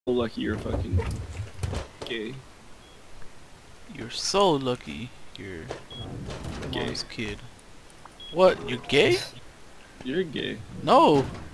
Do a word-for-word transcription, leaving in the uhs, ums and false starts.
lucky you're fucking gay. You're so lucky you're Gay. mom's kid. What? You're gay? You're gay. No.